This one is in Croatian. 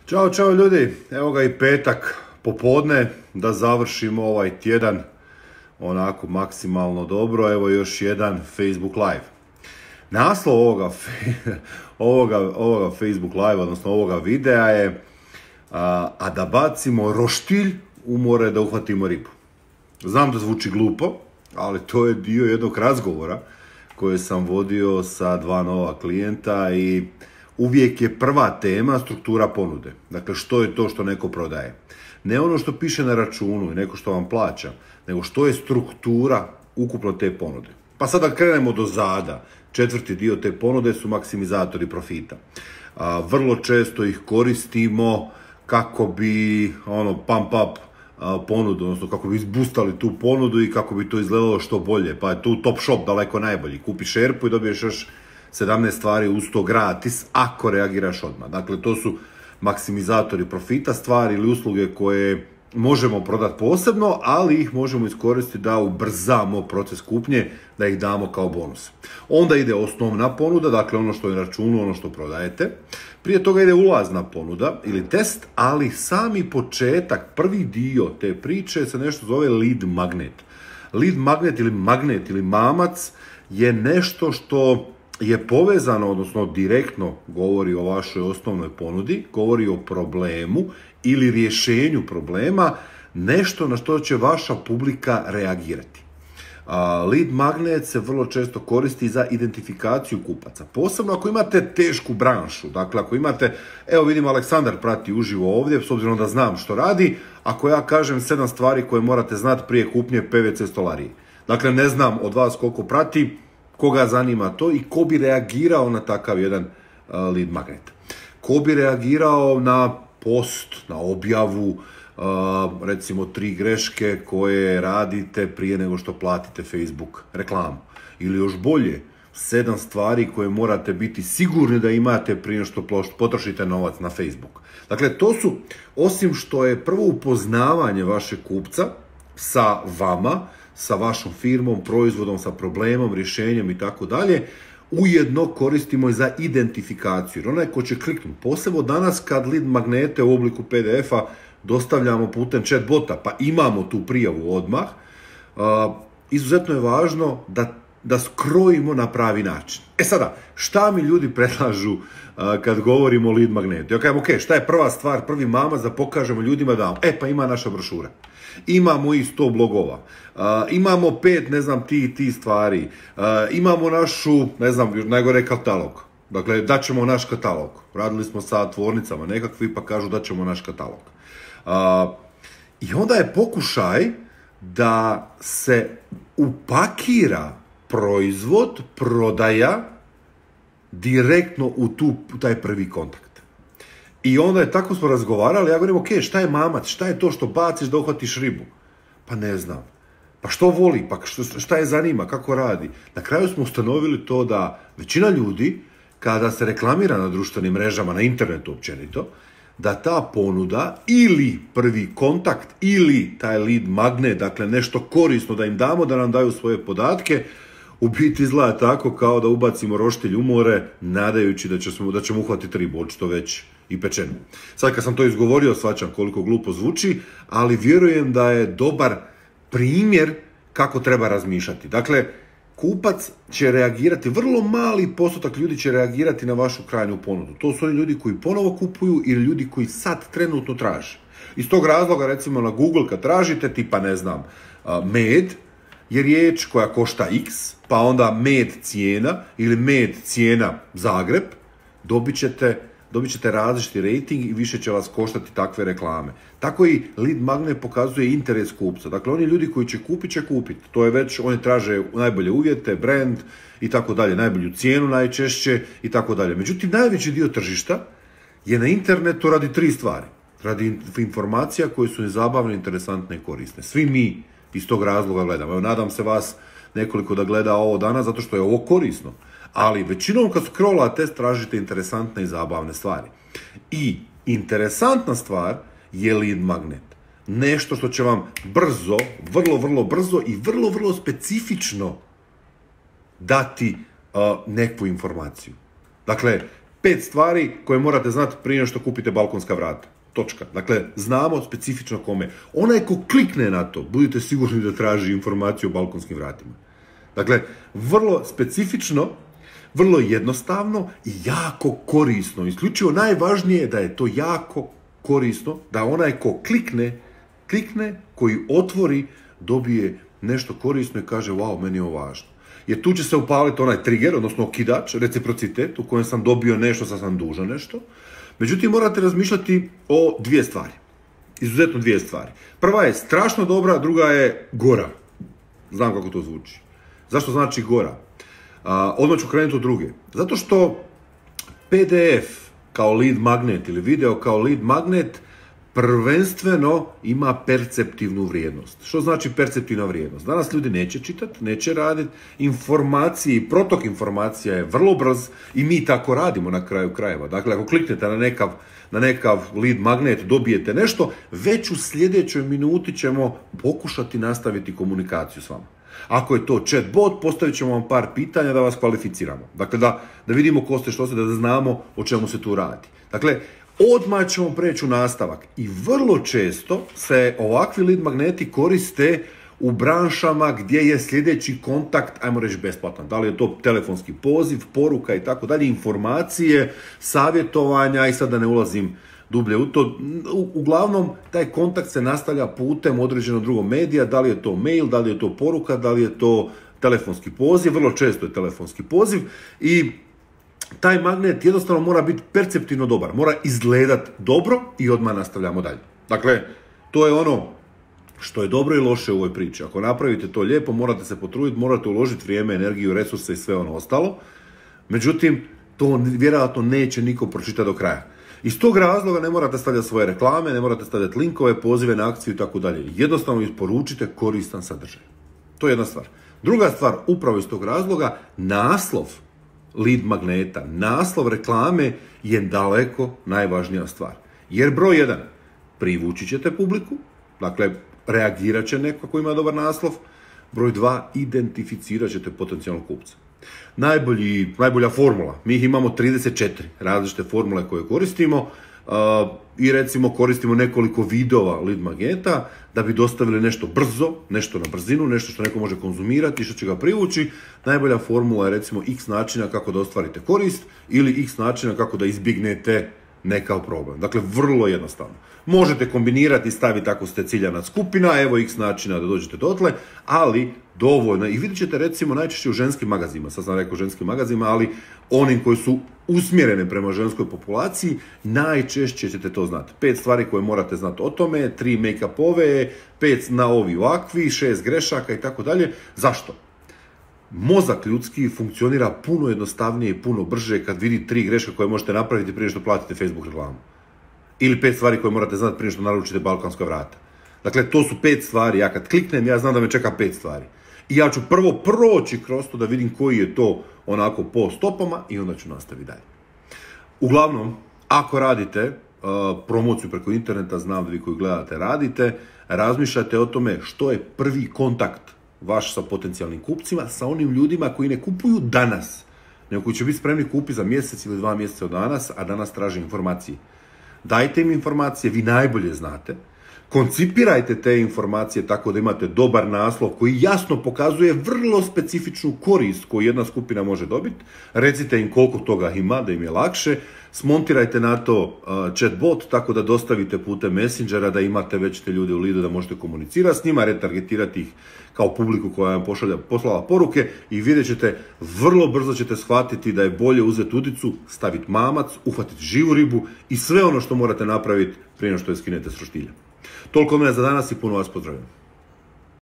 Ćao ljudi, evo ga i petak popodne da završimo ovaj tjedan onako maksimalno dobro. Evo još jedan Facebook live. Naslov ovoga Facebook live, odnosno ovoga videa je a da bacimo roštilj u more da uhvatimo ribu. Znam da zvuči glupo, ali to je dio jednog razgovora koje sam vodio sa dva nova klijenta i uvijek je prva tema struktura ponude. Dakle, što je to što neko prodaje. Ne ono što piše na računu i neko što vam plaća, nego što je struktura ukupno te ponude. Pa sada krenemo do zada. Četvrti dio te ponude su maksimizatori profita. Vrlo često ih koristimo kako bi pump up ponudu, odnosno kako bi izbustali tu ponudu i kako bi to izgledalo što bolje. Pa je tu Top Shop daleko najbolji. Kupiš šerpu i dobiješ još 17 stvari uz to gratis ako reagiraš odmah. Dakle, to su maksimizatori profita, stvari ili usluge koje možemo prodati posebno, ali ih možemo iskoristiti da ubrzamo proces kupnje, da ih damo kao bonus. Onda ide osnovna ponuda, dakle ono što je na računu, ono što prodajete. Prije toga ide ulazna ponuda ili test, ali sami početak, prvi dio te priče se nešto zove lead magnet. Lead magnet ili mamac je nešto što je povezano, odnosno direktno govori o vašoj osnovnoj ponudi, govori o problemu ili rješenju problema, nešto na što će vaša publika reagirati. Lead magnet se vrlo često koristi za identifikaciju kupaca, posebno ako imate tešku branšu. Dakle, ako imate, evo vidim Aleksandar prati uživo ovdje, s obzirom da znam što radi, ako ja kažem 7 stvari koje morate znati prije kupnje PVC stolarije. Dakle, ne znam od vas koliko prati, koga zanima to i ko bi reagirao na takav jedan lead magnet. Ko bi reagirao na post, na objavu, recimo 3 greške koje radite prije nego što platite Facebook reklamu. Ili još bolje, 7 stvari koje morate biti sigurni da imate prije nego što potrošite novac na Facebook. Dakle, to su, osim što je prvo upoznavanje vašeg kupca sa vama, sa vašom firmom, proizvodom, sa problemom, rješenjem i tako dalje, ujedno koristimo i za identifikaciju. Jer onaj ko će kliknuti, posebno danas kad lead magnete u obliku PDF-a dostavljamo putem chatbota, pa imamo tu prijavu odmah, izuzetno je važno da skrojimo na pravi način. E sada, šta mi ljudi predlažu kad govorimo o lead magnetu? Ja kažem, ok, šta je prva stvar, prvi mamac da pokažemo ljudima da pa ima naša brošura. Imamo i 100 blogova, imamo 5, ne znam, ti stvari, imamo našu, ne znam, najgore katalog. Dakle, daćemo naš katalog. Radili smo sa tvornicama nekakvi pa kažu daćemo naš katalog. I onda je pokušaj da se upakira proizvod, prodaja direktno u taj prvi kontakt. I onda je tako smo razgovarali, ja govorim, ok, šta je mamac, šta je to što baciš da uhvatiš ribu? Pa ne znam. Pa što voli, pa šta je zanima, kako radi? Na kraju smo ustanovili to da većina ljudi, kada se reklamira na društvenim mrežama, na internetu općenito, da ta ponuda ili prvi kontakt ili taj lead magnet, dakle nešto korisno da im damo, da nam daju svoje podatke, u biti izgleda tako kao da ubacimo roštilj u more, nadajući da ćemo uhvatiti ribu, očito već i pečenu. Sad kad sam to izgovorio, shvaćam koliko glupo zvuči, ali vjerujem da je dobar primjer kako treba razmišljati. Dakle, kupac će reagirati, vrlo mali postotak ljudi će reagirati na vašu krajnju ponudu. To su oni ljudi koji ponovo kupuju ili ljudi koji sad trenutno traže. Iz tog razloga, recimo na Google kad tražite, tipa ne znam, med, je riječ koja košta X, pa onda med cijena ili med cijena Zagreb, dobit ćete različiti rating i više će vas koštati takve reklame. Tako i lead magnet pokazuje interes kupca. Dakle, oni ljudi koji će kupiti. To je već, oni traže najbolje uvjete, brand i tako dalje, najbolju cijenu najčešće i tako dalje. Međutim, najveći dio tržišta je na internetu radi 3 stvari. Radi informacija koje su zabavne, interesantne i korisne. Svi mi iz tog razloga gledamo. Evo, nadam se vas nekoliko da gleda ovo danas zato što je ovo korisno. Ali većinom kad scrollate tražite interesantne i zabavne stvari. I interesantna stvar je lead magnet. Nešto što će vam brzo, vrlo brzo i vrlo specifično dati neku informaciju. Dakle, 5 stvari koje morate znati prije nego što kupite balkonska vrata. Točka. Dakle, znamo specifično kome. Onaj ko klikne na to, budite sigurni da traži informaciju o balkonskim vratima. Dakle, vrlo specifično, vrlo jednostavno i jako korisno. Isključivo najvažnije je da je to jako korisno, da onaj ko klikne, koji otvori, dobije nešto korisno i kaže wow, meni je ovo važno. Jer tu će se upaliti onaj trigger, odnosno okidač, reciprocitet, u kojem sam dobio nešto, sad sam dužan nešto. Međutim, morate razmišljati o 2 stvari. Izuzetno 2 stvari. Prva je strašno dobra, druga je gora. Znam kako to zvuči. Zašto znači gora? Odmah ću krenuti od druge. Zato što PDF kao lead magnet ili video kao lead magnet prvenstveno ima perceptivnu vrijednost. Što znači perceptivna vrijednost? Danas ljudi neće čitati, neće raditi, informacije i protok informacija je vrlo brz i mi tako radimo na kraju krajeva. Dakle, ako kliknete na nekav lead magnet, dobijete nešto, već u sljedećoj minuti ćemo pokušati nastaviti komunikaciju s vama. Ako je to chatbot, postavit ćemo vam par pitanja da vas kvalificiramo. Dakle, da vidimo ko ste, što ste, da znamo o čemu se tu radi. Dakle, odmah ćemo preći u nastavak. I vrlo često se ovakvi lead magneti koriste u branšama gdje je sljedeći kontakt, ajmo reći, besplatan. Da li je to telefonski poziv, poruka i tako dalje, informacije, savjetovanja i sad da ne ulazim dublje u to. Uglavnom, taj kontakt se nastavlja putem određenog drugog medija, da li je to mail, da li je to poruka, da li je to telefonski poziv, vrlo često je telefonski poziv i taj magnet jednostavno mora biti perceptivno dobar, mora izgledat dobro i odmah nastavljamo dalje. Dakle, to je ono što je dobro i loše u ovoj priči. Ako napravite to lijepo, morate se potruditi, morate uložiti vrijeme, energiju, resurse i sve ono ostalo. Međutim, to vjerojatno neće niko pročitati do kraja. Iz tog razloga ne morate stavljati svoje reklame, ne morate stavljati linkove, pozive na akciju i tako dalje. Jednostavno isporučite koristan sadržaj. To je jedna stvar. Druga stvar, upravo iz tog razloga, naslov lead magneta, naslov reklame je daleko najvažnija stvar. Jer broj 1, privući ćete publiku, dakle, reagirat će neko ako ima dobar naslov. Broj 2, identificirat ćete potencijalnog kupca. Najbolja formula, mi ih imamo 34 različite formule koje koristimo i recimo koristimo nekoliko videova lead magneta da bi dostavili nešto brzo, nešto na brzinu, nešto što neko može konzumirati i što će ga privući. Najbolja formula je recimo x načina kako da ostvarite korist ili x načina kako da izbjegnete nekav problem. Dakle, vrlo jednostavno. Možete kombinirati i staviti ako ste ciljana skupina, evo x načina da dođete dotle, ali dovoljno. I vidjet ćete recimo najčešće u ženskim magazima, sad sam rekao ženskim magazima, ali onim koji su usmjerene prema ženskoj populaciji, najčešće ćete to znati. 5 stvari koje morate znati o tome, 3 make-upove, 5 na ovi ovakvi, 6 grešaka i tako dalje. Zašto? Mozak ljudski funkcionira puno jednostavnije i puno brže kad vidi 3 greške koje možete napraviti prije što platite Facebook reklamu. Ili 5 stvari koje morate znati prije što naručite balkanska vrata. Dakle, to su 5 stvari. Ja kad kliknem, ja znam da me čeka 5 stvari. I ja ću prvo proći kroz to da vidim koji je to onako po stopama i onda ću nastaviti dalje. Uglavnom, ako radite promociju preko interneta, znam da vi koji gledate radite, razmišljate o tome što je prvi kontakt vaš sa potencijalnim kupcima, sa onim ljudima koji ne kupuju danas, nego koji će biti spremni kupiti za mjesec ili 2 mjeseca od danas, a danas traže informacije. Dajte im informacije, vi najbolje znate. Koncipirajte te informacije tako da imate dobar naslov koji jasno pokazuje vrlo specifičnu korist koju jedna skupina može dobiti. Recite im koliko toga ima, da im je lakše. Smontirajte na to chatbot tako da dostavite putem Messengera, da imate već te ljude u leadu da možete komunicirati s njima, retargetirati ih kao publiku koja vam poslala poruke i vidjet ćete, vrlo brzo ćete shvatiti da je bolje uzeti udicu, staviti mamac, uhvatiti živu ribu i sve ono što morate napraviti prije nego što je skinete s roštilja. Toliko od mene za danas i puno vas pozdravljam.